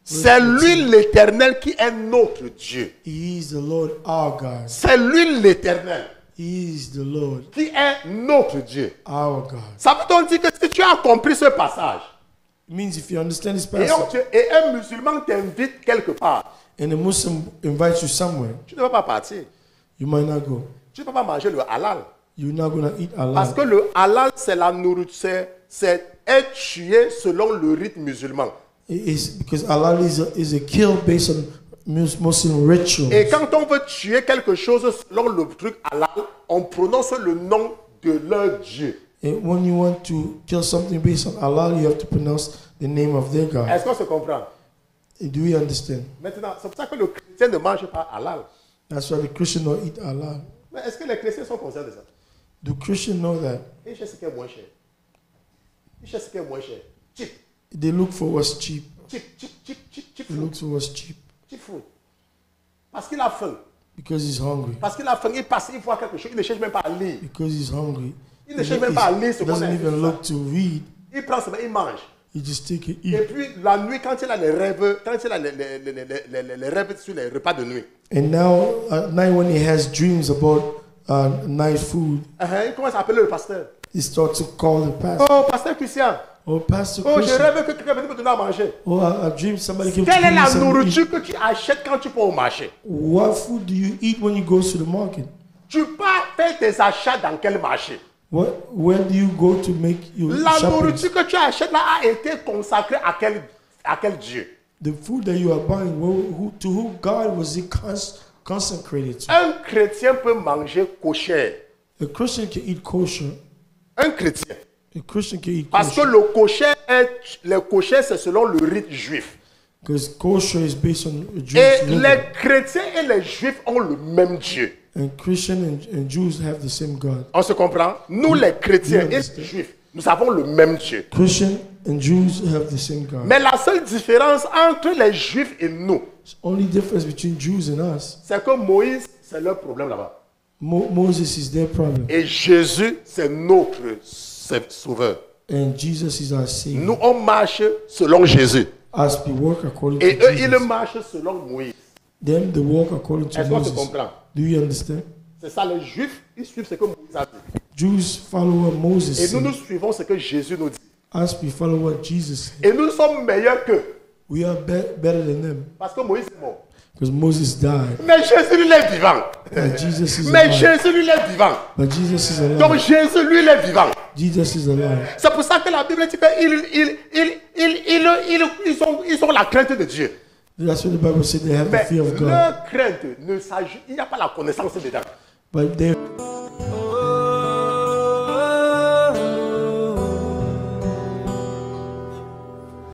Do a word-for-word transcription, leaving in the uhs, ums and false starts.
C'est lui l'Éternel qui est notre Dieu. He is the Lord our God. C'est lui l'Éternel He is the Lord qui est notre Dieu. our God. Ça veut donc dire que si tu as compris ce passage, It means if you understand this et, passage, tu- et un musulman t'invite quelque part, and a Muslim invites you somewhere, tu ne vas pas partir. you might not go. Tu ne vas pas manger le halal. You're not going to eat Parce que halal. le halal, c'est la nourriture, c'est- c'est être tué selon le rite musulman. It is because halal is a, is a kill based on Mus- Muslim rituals. Et quand on veut tuer quelque chose selon le truc halal, on prononce le nom de leur Dieu. And when you want to kill something based on halal, you have to pronounce the name of their God. Est-ce qu'on se comprend? Do you understand? Maintenant, c'est pour ça que le chrétien ne mange pas halal. That's why the Christian don't eat halal. Mais est-ce que les chrétiens sont conscients de ça? Do Christians know that? Ils cherchent ce qui est moins cher. Ils cherchent ce qui est moins cher. Cheap, They look for what's cheap. cheap, cheap, cheap, cheap, cheap They food. look for what's cheap Cheap food. Parce qu'il a faim. because he's hungry. Parce qu'il a faim, il passe, il voit quelque chose, il ne cherche même pas à lire. Because he's hungry. Il He ne cherche même pas à lire ce qu'on a doesn't écrit. even look to read. Il prend seulement, il mange. He just take it, Et eat. puis la nuit, quand il a les rêves, quand il a les, les, les, les, les, les- les rêves sur les repas de nuit, And now at night when he has dreams about uh, night food, uh-huh, il commence à appeler le pasteur. he starts to call the pastor. Oh, pasteur Christian. Oh, Pastor Oh, je Christian. rêve que quelqu'un va me donner à manger. Oh, I, I dream somebody came to Quelle est give me la something to eat. nourriture que tu achètes quand tu vas au marché? What food do you eat when you go to the market? Tu pars faire tes achats dans quel marché? What, where do you go to make your La shopping? nourriture que tu achètes là a été consacrée à quel, à quel Dieu? The food that you are buying, who, who, to who God was it cons- consecrated to? Un chrétien peut manger kosher. A Christian can eat kosher. Un chrétien. A Christian can eat Parce que kosher. le kosher, est, le kosher c'est selon le rite juif. Because kosher is based on a Et Jewish les living. chrétiens et les juifs ont le même Dieu. And Christian and, and Jews have the same God. On se comprend? Nous les chrétiens et les juifs, nous avons le même Dieu. Christian and Jews have the same God. Mais la seule différence entre les juifs et nous, The only difference between Jews and us, c'est que Moïse, c'est leur problème là-bas. Mo- Moses is their problem. Et Jésus, c'est notre sauveur. And Jesus is our Savior. Nous, on marche selon Jésus. Us, we walk according Et to eux, ils Jesus. marchent selon Moïse. Them, they walk according to Est-ce qu'on se Moses. comprend? Do you understand? C'est ça, les juifs, ils suivent ce que Moïse a dit. Jews follow what Moses Et nous, said. nous suivons ce que Jésus nous dit. Us, we follow what Jesus said. Et nous sommes meilleurs qu'eux. We are be- better than them Parce que Moïse est mort. because Moses died. Mais Jésus, lui, il est vivant. But Jesus is Mais alive. Jésus, lui, il est vivant. But Jesus is alive. Donc Jésus, lui, il est vivant. Jesus is alive. C'est pour ça que la Bible dit qu'ils ils, ils, ils, ils, ils, ils, ont, ils ont la crainte de Dieu. That's what the Bible said. They have the Mais fear of God. leur crainte, ne s'agit, il n'y a pas la connaissance dedans. But they